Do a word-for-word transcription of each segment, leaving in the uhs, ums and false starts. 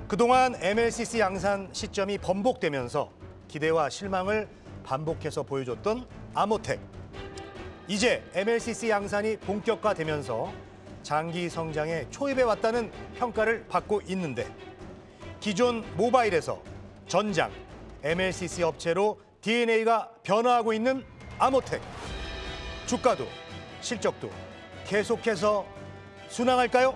그동안 엠엘씨씨 양산 시점이 번복되면서 기대와 실망을 반복해서 보여줬던 아모텍. 이제 엠엘씨씨 양산이 본격화되면서 장기 성장의 초입에 왔다는 평가를 받고 있는데 기존 모바일에서 전장, 엠엘씨씨 업체로 디엔에이가 변화하고 있는 아모텍. 주가도 실적도 계속해서 순항할까요?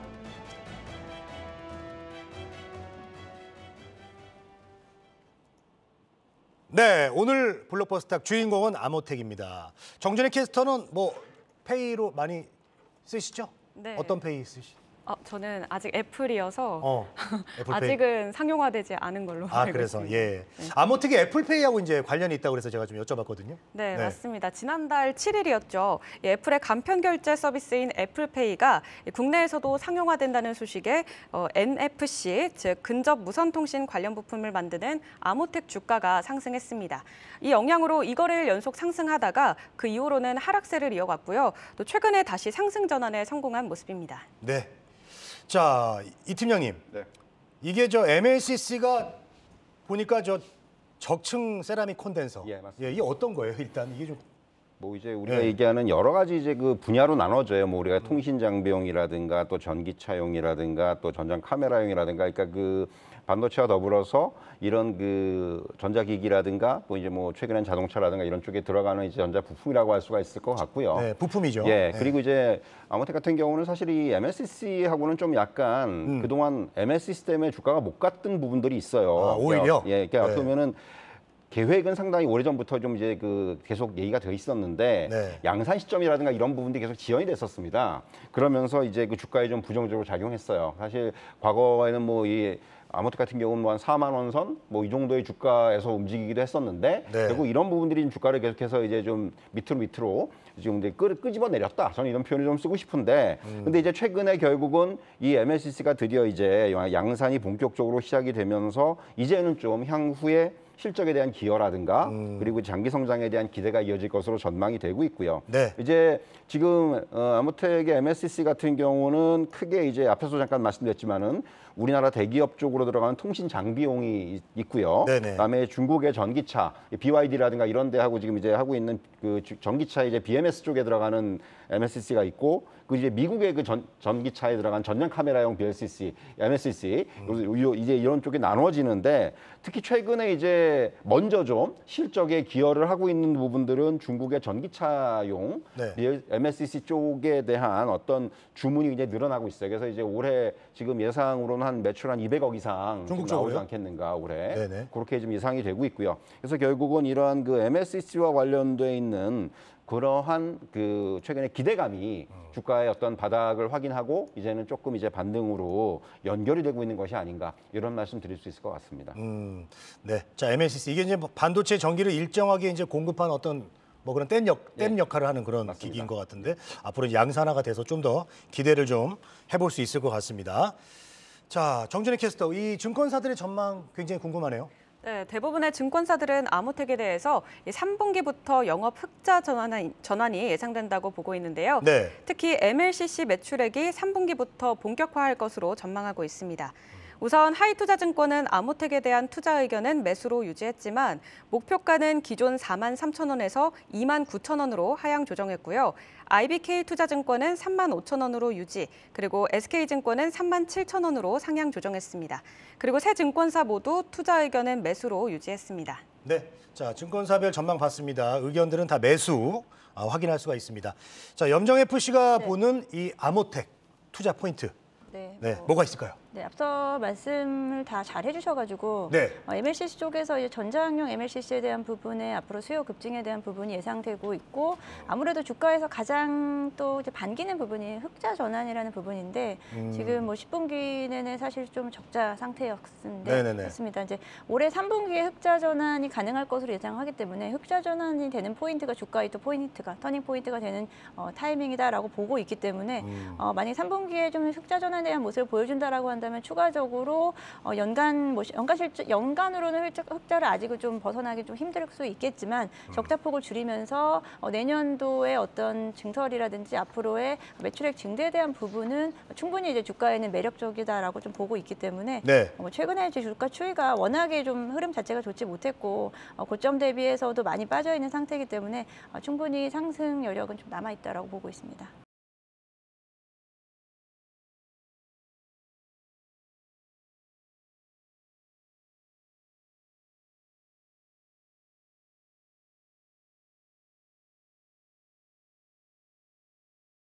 네, 오늘 블록버스터 주인공은 아모텍입니다. 정준희 캐스터는 뭐 페이로 많이 쓰시죠? 네. 어떤 페이 쓰시죠? 어, 저는 아직 애플이어서 어, 애플페이. 아직은 상용화되지 않은 걸로 아, 알고 그래서 있습니다. 예. 네. 아모텍이 애플페이하고 이제 관련이 있다고 그래서 제가 좀 여쭤봤거든요. 네, 네. 맞습니다. 지난달 칠 일이었죠. 애플의 간편 결제 서비스인 애플페이가 국내에서도 상용화된다는 소식에 어, 엔에프씨, 즉 근접 무선통신 관련 부품을 만드는 아모텍 주가가 상승했습니다. 이 영향으로 이거래일 연속 상승하다가 그 이후로는 하락세를 이어갔고요. 또 최근에 다시 상승 전환에 성공한 모습입니다. 네. 자, 이 팀장님. 네. 이게 저 엠엘씨씨가 보니까 저 적층 세라믹 콘덴서. 예, 맞습니다. 예, 이게 어떤 거예요? 일단 이게 좀 뭐 이제 우리가 네. 얘기하는 여러 가지 이제 그 분야로 나눠져요. 뭐 우리가 통신 장비용이라든가 또 전기차용이라든가 또 전장 카메라용이라든가, 그러니까 그 반도체와 더불어서 이런 그 전자기기라든가 또 이제 뭐 최근엔 자동차라든가 이런 쪽에 들어가는 이제 전자 부품이라고 할 수가 있을 것 같고요. 네, 부품이죠. 예, 네. 그리고 이제 아모텍 같은 경우는 사실 이 엠엘씨씨하고는 좀 약간 음. 그동안 엠엘씨씨 때문에 주가가 못 갔던 부분들이 있어요. 아, 오히려? 예, 그러니까 네. 어떻게 보면은 계획은 상당히 오래전부터 좀 이제 그 계속 얘기가 돼 있었는데 네. 양산 시점이라든가 이런 부분들이 계속 지연이 됐었습니다. 그러면서 이제 그 주가에 좀 부정적으로 작용했어요. 사실 과거에는 뭐 이 아모텍 같은 경우는 뭐 한 사만 원 선 뭐 이 정도의 주가에서 움직이기도 했었는데 네. 결국 이런 부분들이 주가를 계속해서 이제 좀 밑으로 밑으로 지금 이제 끄, 끄집어 내렸다. 저는 이런 표현을 좀 쓰고 싶은데 음. 근데 이제 최근에 결국은 이 엠엘씨씨가 드디어 이제 양산이 본격적으로 시작이 되면서 이제는 좀 향후에 실적에 대한 기여라든가 음. 그리고 장기 성장에 대한 기대가 이어질 것으로 전망이 되고 있고요. 네. 이제 지금 어, 아모텍의 엠엘씨씨 같은 경우는 크게 이제 앞에서 잠깐 말씀드렸지만은 우리나라 대기업 쪽으로 들어가는 통신 장비용이 있고요. 네네. 그다음에 중국의 전기차, 비와이디라든가 이런 데하고 지금 이제 하고 있는 그 전기차 이제 비엠에스 쪽에 들어가는 엠엘씨씨가 있고, 그 이제 미국의 그 전, 전기차에 들어간 전장 카메라용 비엘씨씨, 엠엘씨씨 음. 이제 이런 쪽에 나눠지는데 특히 최근에 이제 먼저 좀 실적에 기여를 하고 있는 부분들은 중국의 전기차용 네. 엠엘씨씨 쪽에 대한 어떤 주문이 이제 늘어나고 있어요. 그래서 이제 올해 지금 예상으로는 한 매출 한 이백억 이상 중국 나오지 쪽으로요? 않겠는가 올해. 네네. 그렇게 지금 예상이 되고 있고요. 그래서 결국은 이러한 그 엠엘씨씨와 관련돼 있는 그러한 그 최근에 기대감이 주가의 어떤 바닥을 확인하고 이제는 조금 이제 반등으로 연결이 되고 있는 것이 아닌가, 이런 말씀 드릴 수 있을 것 같습니다. 음, 네. 자, 엠엘씨씨 이게 이제 반도체 전기를 일정하게 이제 공급한 어떤 뭐 그런 댐, 역, 댐 예. 역할을 하는 그런 맞습니다. 기기인 것 같은데 앞으로 양산화가 돼서 좀 더 기대를 좀 해볼 수 있을 것 같습니다. 자, 정준희 캐스터, 이 증권사들의 전망 굉장히 궁금하네요. 네, 대부분의 증권사들은 아모텍에 대해서 삼 분기부터 영업 흑자 전환이, 전환이 예상된다고 보고 있는데요. 네. 특히 엠엘씨씨 매출액이 삼 분기부터 본격화할 것으로 전망하고 있습니다. 우선 하이투자증권은 아모텍에 대한 투자 의견은 매수로 유지했지만 목표가는 기존 사만 삼천 원에서 이만 구천 원으로 하향 조정했고요. 아이비케이투자증권은 삼만 오천 원으로 유지, 그리고 에스케이증권은 삼만 칠천 원으로 상향 조정했습니다. 그리고 세 증권사 모두 투자 의견은 매수로 유지했습니다. 네. 자, 증권사별 전망 봤습니다. 의견들은 다 매수 아, 확인할 수가 있습니다. 자, 염정에프씨가 네. 보는 이 아모텍 투자 포인트. 네, 네, 뭐, 뭐가 있을까요? 네, 앞서 말씀을 다 잘 해주셔가지고 네. 어, 엠엘씨씨 쪽에서 이제 전장용 엠엘씨씨에 대한 부분에 앞으로 수요 급증에 대한 부분이 예상되고 있고, 아무래도 주가에서 가장 또 이제 반기는 부분이 흑자 전환이라는 부분인데 음. 지금 뭐 십 분기 내내 사실 좀 적자 상태였는데 네네네. 맞습니다. 이제 올해 삼 분기에 흑자 전환이 가능할 것으로 예상하기 때문에 흑자 전환이 되는 포인트가 주가의 또 포인트가 터닝 포인트가 되는 어, 타이밍이다라고 보고 있기 때문에 음. 어, 만약 삼 분기에 좀 흑자 전환에 대한 모습을 보여준다라고 한다면 한다면 추가적으로 어, 연간 뭐 연간 실적 연간으로는 흑자, 흑자를 아직은 좀 벗어나기 좀 힘들 수 있겠지만 적자폭을 줄이면서 어, 내년도에 어떤 증설이라든지 앞으로의 매출액 증대에 대한 부분은 충분히 이제 주가에는 매력적이다라고 좀 보고 있기 때문에 네. 어, 최근에 이제 주가 추이가 워낙에 좀 흐름 자체가 좋지 못했고 어, 고점 대비해서도 많이 빠져 있는 상태이기 때문에 어, 충분히 상승 여력은 좀 남아 있다라고 보고 있습니다.